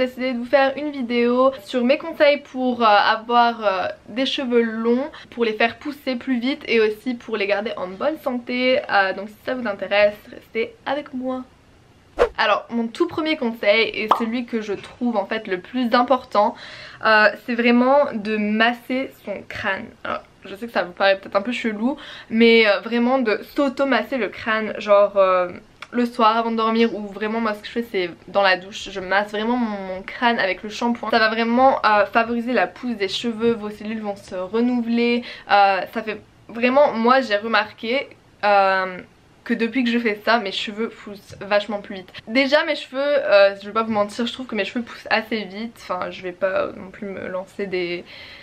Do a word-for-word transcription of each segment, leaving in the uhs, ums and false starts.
décidé de vous faire une vidéo sur mes conseils pour euh, avoir euh, des cheveux longs, pour les faire pousser plus vite et aussi pour les garder en bonne santé. Euh, donc si ça vous intéresse, restez avec moi. Alors mon tout premier conseil et celui que je trouve en fait le plus important, euh, c'est vraiment de masser son crâne. Alors, je sais que ça vous paraît peut-être un peu chelou, mais euh, vraiment de s'auto-masser le crâne, genre euh, le soir avant de dormir, ou vraiment moi ce que je fais c'est dans la douche, je masse vraiment mon, mon crâne avec le shampoing. Ça va vraiment euh, favoriser la pousse des cheveux, vos cellules vont se renouveler, euh, ça fait vraiment, moi j'ai remarqué euh, que depuis que je fais ça, mes cheveux poussent vachement plus vite. Déjà mes cheveux, euh, je vais pas vous mentir, je trouve que mes cheveux poussent assez vite, enfin je vais pas non plus me lancer des,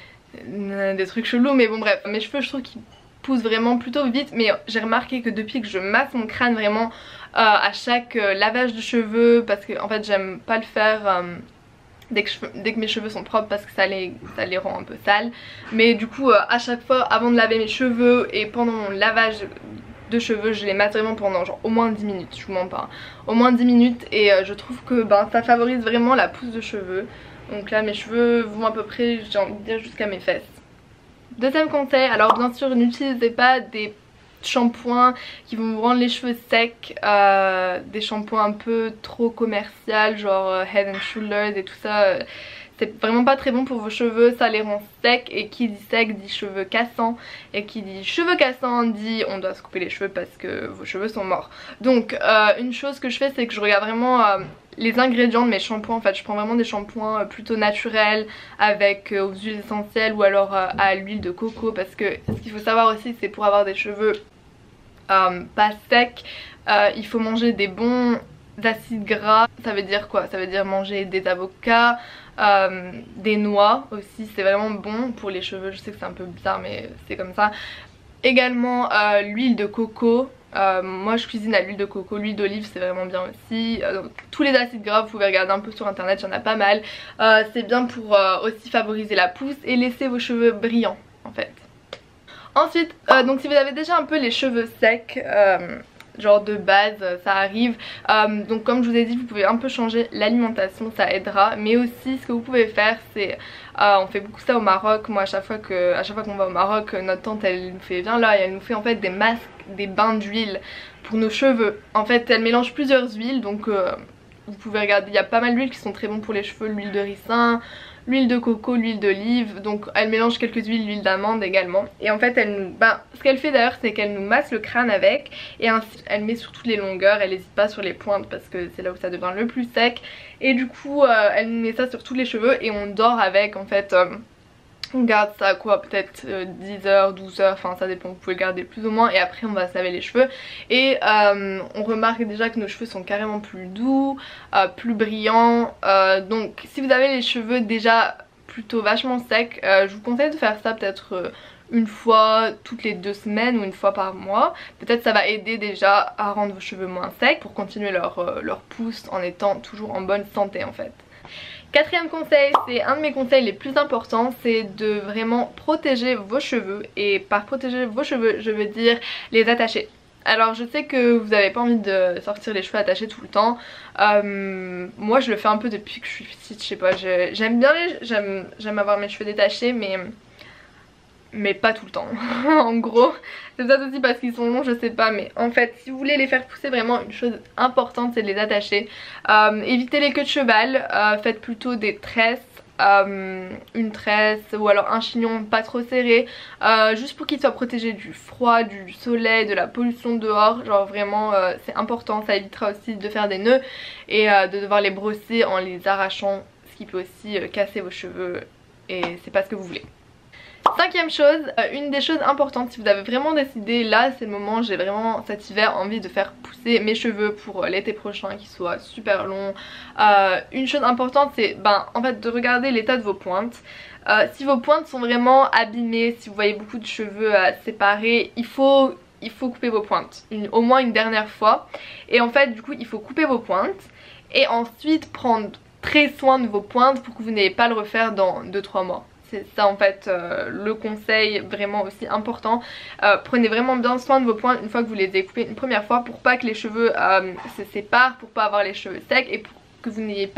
des trucs chelous, mais bon bref, mes cheveux je trouve qu'ils poussent vraiment plutôt vite, mais j'ai remarqué que depuis que je masse mon crâne vraiment euh, à chaque euh, lavage de cheveux, parce que en fait j'aime pas le faire euh, dès que, je, dès que mes cheveux sont propres parce que ça les, ça les rend un peu sales, mais du coup euh, à chaque fois avant de laver mes cheveux et pendant mon lavage de cheveux je les masse vraiment pendant genre au moins dix minutes, je vous mens pas, au moins dix minutes, et euh, je trouve que ben, ça favorise vraiment la pousse de cheveux. Donc là mes cheveux vont à peu près, j'ai envie de dire, jusqu'à mes fesses. Deuxième conseil, alors bien sûr n'utilisez pas des shampoings qui vont vous rendre les cheveux secs, euh, des shampoings un peu trop commercial, genre euh, Head and Shoulders et tout ça, euh, c'est vraiment pas très bon pour vos cheveux, ça les rend secs, et qui dit sec dit cheveux cassants, et qui dit cheveux cassants dit on doit se couper les cheveux parce que vos cheveux sont morts. Donc euh, une chose que je fais c'est que je regarde vraiment euh, les ingrédients de mes shampoings. En fait je prends vraiment des shampoings euh, plutôt naturels avec euh, aux huiles essentielles ou alors euh, à l'huile de coco, parce que ce qu'il faut savoir aussi c'est pour avoir des cheveux euh, pas secs, euh, il faut manger des bons acides gras. Ça veut dire quoi? Ça veut dire manger des avocats, euh, des noix aussi, c'est vraiment bon pour les cheveux. Je sais que c'est un peu bizarre mais c'est comme ça. Également euh, l'huile de coco. Euh, moi je cuisine à l'huile de coco, l'huile d'olive c'est vraiment bien aussi. Euh, donc, tous les acides gras vous pouvez regarder un peu sur internet, il y en a pas mal. Euh, c'est bien pour euh, aussi favoriser la pousse et laisser vos cheveux brillants en fait. Ensuite, euh, donc si vous avez déjà un peu les cheveux secs, euh, genre de base, ça arrive, euh, donc comme je vous ai dit vous pouvez un peu changer l'alimentation, ça aidera. Mais aussi ce que vous pouvez faire c'est, euh, on fait beaucoup ça au Maroc, moi à chaque fois que à chaque fois qu'on va au Maroc, notre tante elle nous fait, viens là, et elle nous fait en fait des masques, des bains d'huile pour nos cheveux. En fait elle mélange plusieurs huiles, donc euh, vous pouvez regarder, il y a pas mal d'huiles qui sont très bons pour les cheveux, l'huile de ricin, l'huile de coco, l'huile d'olive, donc elle mélange quelques huiles, l'huile d'amande également. Et en fait elle nous, ben, ce qu'elle fait d'ailleurs c'est qu'elle nous masse le crâne avec, et ainsi elle met sur toutes les longueurs, elle n'hésite pas sur les pointes parce que c'est là où ça devient le plus sec. Et du coup euh, elle nous met ça sur tous les cheveux et on dort avec en fait. euh, On garde ça quoi, peut-être euh, dix heures, douze heures, enfin ça dépend, vous pouvez le garder plus ou moins, et après on va se laver les cheveux. Et euh, on remarque déjà que nos cheveux sont carrément plus doux, euh, plus brillants. Euh, donc si vous avez les cheveux déjà plutôt vachement secs, euh, je vous conseille de faire ça peut-être euh, une fois toutes les deux semaines ou une fois par mois. Peut-être ça va aider déjà à rendre vos cheveux moins secs pour continuer leur, euh, leur pousse en étant toujours en bonne santé en fait. Quatrième conseil, c'est un de mes conseils les plus importants, c'est de vraiment protéger vos cheveux. Et par protéger vos cheveux, je veux dire les attacher. Alors je sais que vous n'avez pas envie de sortir les cheveux attachés tout le temps. Euh, moi je le fais un peu depuis que je suis petite, je sais pas, j'aime bien les, j'aime j'aime avoir mes cheveux détachés, mais... mais pas tout le temps en gros. C'est peut-être aussi parce qu'ils sont longs, je sais pas, mais en fait si vous voulez les faire pousser, vraiment une chose importante c'est de les attacher. Euh, évitez les queues de cheval, euh, faites plutôt des tresses, euh, une tresse ou alors un chignon pas trop serré, euh, juste pour qu'ils soient protégés du froid, du soleil, de la pollution dehors. Genre vraiment euh, c'est important, ça évitera aussi de faire des nœuds et euh, de devoir les brosser en les arrachant, ce qui peut aussi euh, casser vos cheveux et c'est pas ce que vous voulez. Cinquième chose, euh, une des choses importantes, si vous avez vraiment décidé, là c'est le moment, j'ai vraiment cet hiver envie de faire pousser mes cheveux pour euh, l'été prochain, qu'ils soient super longs. Euh, une chose importante c'est ben, en fait de regarder l'état de vos pointes. Euh, si vos pointes sont vraiment abîmées, si vous voyez beaucoup de cheveux euh, séparés, il faut, il faut couper vos pointes, une, au moins une dernière fois. Et en fait du coup il faut couper vos pointes et ensuite prendre très soin de vos pointes pour que vous n'ayez pas à le refaire dans deux trois mois. C'est ça en fait euh, le conseil vraiment aussi important. Euh, prenez vraiment bien soin de vos pointes une fois que vous les avez coupées une première fois pour pas que les cheveux euh, se séparent, pour pas avoir les cheveux secs et pour que vous n'ayez pas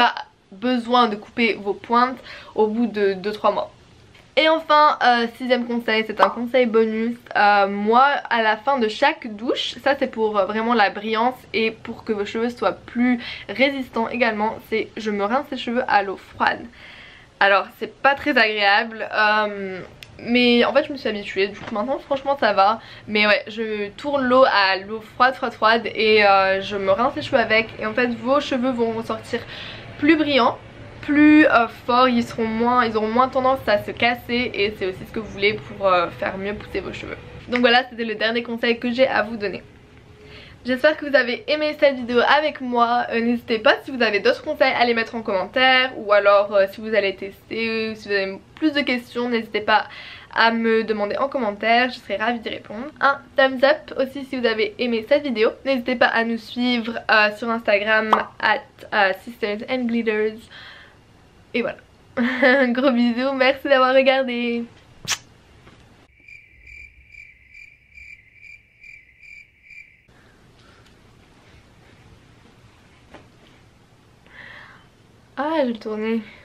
besoin de couper vos pointes au bout de deux trois mois. Et enfin, euh, sixième conseil, c'est un conseil bonus. Euh, moi, à la fin de chaque douche, ça c'est pour euh, vraiment la brillance et pour que vos cheveux soient plus résistants également, c'est je me rince les cheveux à l'eau froide. Alors, c'est pas très agréable, euh, mais en fait je me suis habituée, du coup maintenant franchement ça va. Mais ouais, je tourne l'eau à l'eau froide, froide, froide et euh, je me rince les cheveux avec. Et en fait, vos cheveux vont ressortir plus brillants, plus euh, forts, ils seront moins, ils auront moins tendance à se casser et c'est aussi ce que vous voulez pour euh, faire mieux pousser vos cheveux. Donc voilà, c'était le dernier conseil que j'ai à vous donner. J'espère que vous avez aimé cette vidéo avec moi. euh, N'hésitez pas si vous avez d'autres conseils à les mettre en commentaire, ou alors euh, si vous allez tester, ou si vous avez plus de questions, n'hésitez pas à me demander en commentaire, je serai ravie d'y répondre. Un thumbs up aussi si vous avez aimé cette vidéo. N'hésitez pas à nous suivre euh, sur Instagram at uh, sisters and glitters. Et voilà. Un gros bisou, merci d'avoir regardé. Ah, je vais le tourner.